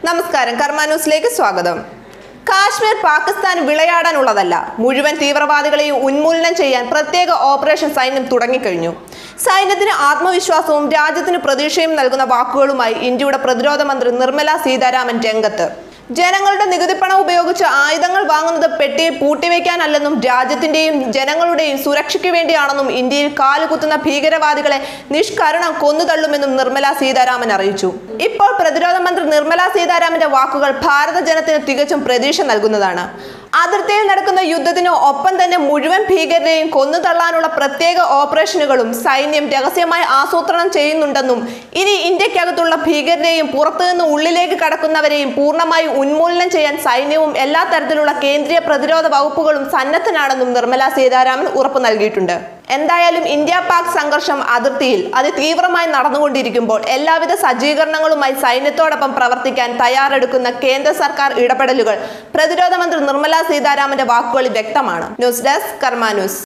നമസ്കാരം, കർമ്മ ന്യൂസിലേക്ക് സ്വാഗതം. കാശ്മീർ പാകിസ്ഥാൻ വിളയാടാനുള്ളതല്ല. മുഴുവൻ തീവ്രവാദികളെയും ഉന്മൂലനം ചെയ്യാൻ പ്രത്യേക ഓപ്പറേഷൻ സൈന്യം തുടങ്ങിക്കഴിഞ്ഞു. സൈന്യത്തിന് ആത്മവിശ്വാസവും രാജ്യത്തിന് പ്രതീക്ഷയും നൽകുന്ന വാക്കുകളുമായി ഇന്ത്യയുടെ പ്രതിരോധ മന്ത്രി നിർമ്മല സീതാരാമൻ രംഗത്ത്. ജനങ്ങളുടെ നികുതിപ്പണം ഉപയോഗിച്ച് ആയുധങ്ങൾ വാങ്ങുന്നത് പെട്ടിയിൽ പൂട്ടിവെക്കാനല്ലെന്നും രാജ്യത്തിന്റെയും ജനങ്ങളുടെയും സുരക്ഷയ്ക്ക് വേണ്ടിയാണെന്നും ഇന്ത്യയിൽ കാലുകുത്തുന്ന ഭീകരവാദികളെ നിഷ്കരുണം കൊന്നുതള്ളുമെന്നും നിർമ്മല സീതാരാമൻ അറിയിച്ചു. ഇപ്പോൾ പ്രതിരോധ മന്ത്രി നിർമ്മല സീതാരാമന്റെ വാക്കുകൾ ഭാരത ജനത്തിന് തികച്ചും പ്രതീക്ഷ നൽകുന്നതാണ്. അതിർത്തിയിൽ നടക്കുന്ന യുദ്ധത്തിന് ഒപ്പം തന്നെ മുഴുവൻ ഭീകരരെയും കൊന്നുതള്ളാനുള്ള പ്രത്യേക ഓപ്പറേഷനുകളും സൈന്യം രഹസ്യമായി ആസൂത്രണം ചെയ്യുന്നുണ്ടെന്നും ഇനി ഇന്ത്യക്കകത്തുള്ള ഭീകരരെയും പുറത്തുനിന്ന് ഉള്ളിലേക്ക് കടക്കുന്നവരെയും പൂർണ്ണമായി ഉന്മൂലനം ചെയ്യാൻ സൈന്യവും എല്ലാ തരത്തിലുള്ള കേന്ദ്രീയ പ്രതിരോധ വകുപ്പുകളും സന്നദ്ധനാണെന്നും നിർമ്മല സീതാരാമൻ ഉറപ്പു നൽകിയിട്ടുണ്ട്. എന്തായാലും ഇന്ത്യ പാക് സംഘർഷം അതിർത്തിയിൽ അതിതീവ്രമായി നടന്നുകൊണ്ടിരിക്കുമ്പോൾ എല്ലാവിധ സജ്ജീകരണങ്ങളുമായി സൈന്യത്തോടൊപ്പം പ്രവർത്തിക്കാൻ തയ്യാറെടുക്കുന്ന കേന്ദ്ര സർക്കാർ ഇടപെടലുകൾ പ്രതിരോധ മന്ത്രി നിർമ്മല സീതാരാമന്റെ വാക്കുകളിൽ വ്യക്തമാണ്. News desk, Karma news.